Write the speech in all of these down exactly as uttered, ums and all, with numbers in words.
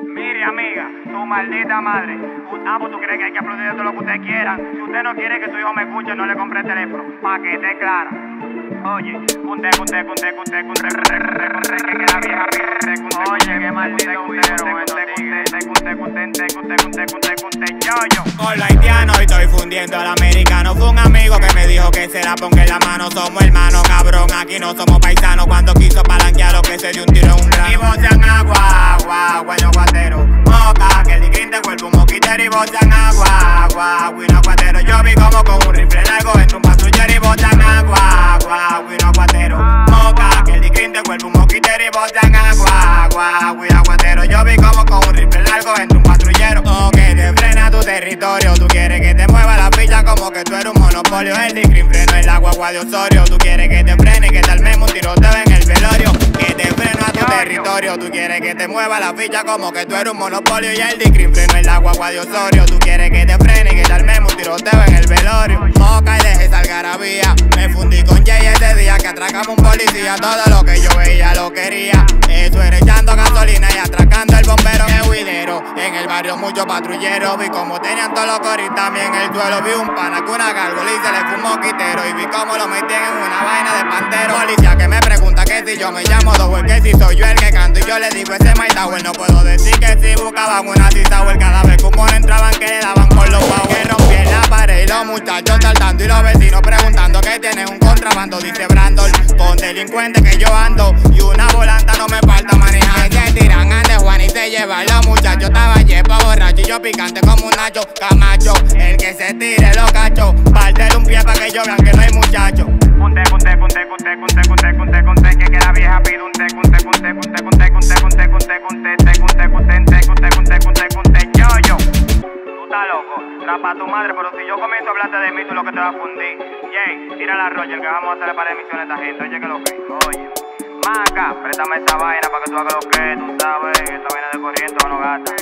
Mire, amiga, tu maldita madre. Ah, pues tú crees que hay que aplaudir todo lo que usted quiera. Si usted no quiere que su hijo me escuche, no le compre el teléfono. Pa' que esté clara. Oye, cunte, cunte, cunte, cunte, cunte, cunte, que que la vieja pide. Oye, qué maldito cutero, cunte, cunte, cunte, cunte, cunte, cunte, cunte, cunte, yo, yo. Con lo haitiano y estoy fundiendo al americano. Fue un amigo que me dijo que se la ponga en la mano. Somos hermanos, cabrón, aquí no somos paisanos. Cuando quiso palanquear lo que se dio un tiro en un grano. Y bocean agua, agua, agua, aguatero. Moca, que el diquín te vuelve un moquitero. Y bocean agua, agua, agua, un aguatero. Yo vi como con un rifle largo entre un patrullero. Y bocean agua, agua, agua, un aguatero. Moca, que el diquín te vuelve un moquitero. Y bocean agua, agua, agua, un aguatero. Yo vi como con un rifle largo entre un patrullero. Oh, que te frena tu territorio. Tú quieres que te mueva la ficha como que tú eres un monopolio. El discrim freno el agua, agua de Osorio. Tú quieres que te frene y que te armemos un tiroteo en el velorio. Que te freno a tu territorio. Tú quieres que te mueva la ficha como que tú eres un monopolio. Y el discrim freno el agua, agua de Osorio. Tú quieres que te frene y que te armemos un tiroteo en el velorio. Moca y deje esa algarabía. Me fundí con Jay ese día que atracamos un policía. Todo lo que yo veía lo quería. Eso era echando gasolina y atracando el bombero. Que huidero, en el barrio muchos patrulleros. Vi como tenían todos los coris también en el suelo. Vi un pana con una gárgola y se le fue un moquitero. Y vi como lo metían en una vaina de pantero. Policía que me pregunta que si yo me llamo Dowell, que si soy yo el que canto. Y yo le digo ese Mike Tower. No puedo decir que si buscaban una T-Tower. Cada vez que un mono entraban que le daban por los guau. Que rompían la pared y los muchachos saltando. Y los vecinos preguntando que tienen un contrabando. Dice Brandon, con delincuentes que yo ando. Y una volanta no me falta manejar. Que se tiran ante Juan y se lleva los muchachos. Estaba yepa borracho y yo picante como un Nacho Camacho. El que se tire los cachos. Partir un pie pa' que yo vean que no hay muchachos. Cunte, cunte, cunte, cunte, cunte, cunte, cunte, cunte, que que la vieja pide un te, cunte, cunte, cunte, cunte, cunte, cunte, cunte, cunte, te, cunte, cunte, te, cunte, cunte, cunte, cunte, yo, yo. Tú estás loco, trapa a tu madre, pero si yo comienzo a hablarte de mí, tú lo que te va a fundir. Jay, tira la Roger, que vamos a hacerle para emisiones a esta gente, oye que lo que, oye. Maca, préstame esta vaina para que tú hagas lo que tú sabes, esta vaina de corriente o no gasta.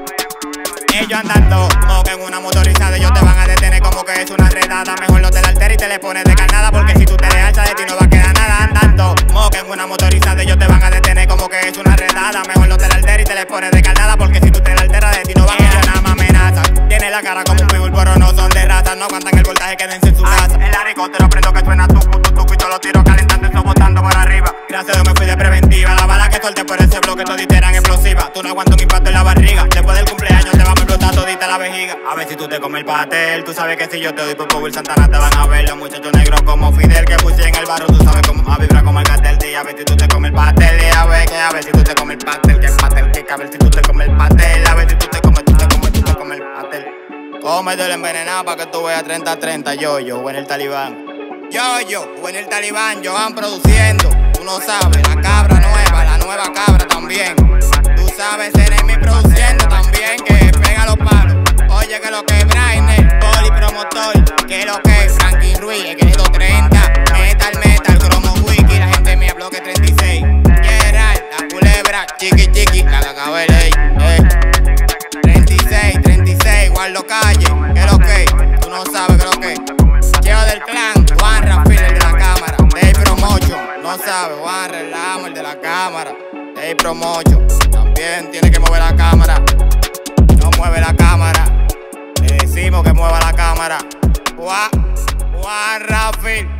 Ellos andando, moca en una motorizada, ellos te van a detener como que es una redada. Mejor no te la alteres y te le pones de carnada, porque si tú te le alzas de ti no va a quedar nada. Andando, moca en una motorizada, ellos te van a detener como que es una redada. Mejor no te la alteres y te le pones de carnada, porque si tú te la alteras de ti no va a quedar nada más amenaza. Tiene la cara como un pitbull, pero no son de raza. No aguantan el voltaje, quédense en su casa. El helicóptero prendo que suena tucu, tu, tucu, y todos los tiros calentando y botando por arriba. Gracias a Dios me fui de preventiva. La bala que solté por ese bloque todita eran explosivas. Tú no aguantas un impacto en la barriga. Después del cumpleaños te vamos a explotar todita la vejiga. A ver si tú te comes el pastel. Tú sabes que si yo te doy por Will Santana te van a ver. Los muchachos negros como Fidel que puse en el barro. Tú sabes cómo a vibrar como el cartel. Y a ver si tú te comes el pastel. Y a ver que a ver si tú te comes el pastel. Que el pastel que a ver si tú te comes el pastel. A ver si tú te comes, tú te comes, tú te comes el pastel. Cómete el envenenado para que tú veas treinta a treinta. Yo, yo, o en el Talibán. Yo, yo, o en el Talibán. Yo van produciendo. Tú no sabes, la cabra nueva, la nueva cabra también. Tú sabes, Enemy produciendo también, que pega los palos. Oye, que lo que es Brainer, Poli Promotor, que lo que es Frankie Ruiz, el que es treinta, Metal Metal, Cromo Wiki, la gente mía, bloque treinta y seis. Gerald, la culebra, chiqui chiqui, la cacabela, ey, eh. treinta y seis, treinta y seis, guardo calle, que lo que, tú no sabes que lo que. Cheo del clan, Juan Rafael, el de la cámara, Day Promotion, no sabes, Juan Relamo, el de la cámara, Day Promotion, también tiene que mover la cámara, no mueve la cámara, le decimos que mueva la cámara, Juan, Juan Rafael.